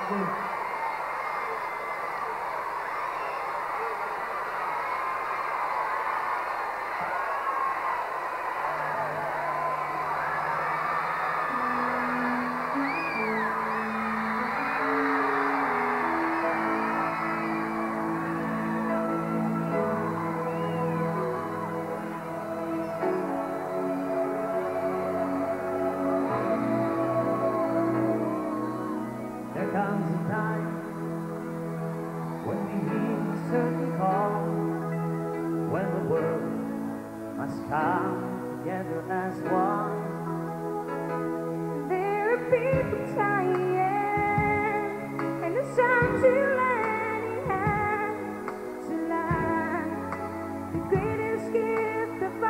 There comes a time when we hear a certain call, when the world must come together as one. There are people trying, and the sun's lending hand to life, the greatest gift of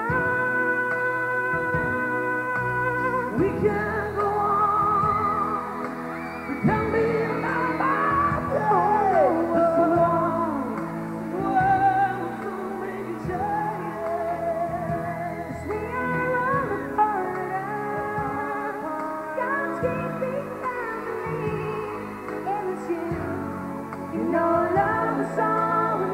all. We can go on, pretending about the whole world. The world will soon make a change. 'Cause we are all a part of God's great big family, and it's you. You know love is all we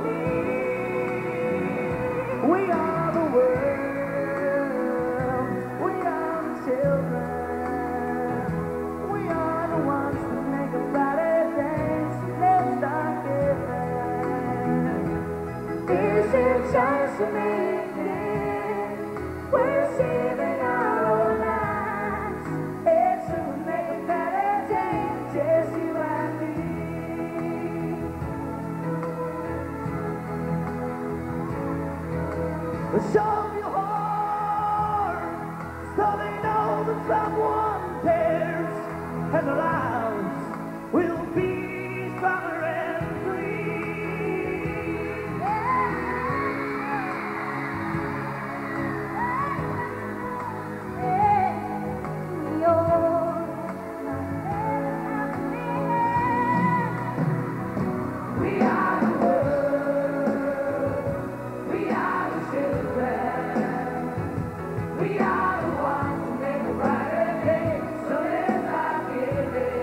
need. We are the world, we are the children, we are the ones that make a brighter day. So let's start giving. This is just amazing. We're saving our own lives. It's to make a better day, just you and me. Show your heart, so they know that someone cares, and the lives will be stronger and free. We are the world, we are the children, we are the ones who make a brighter day, so let's start giving.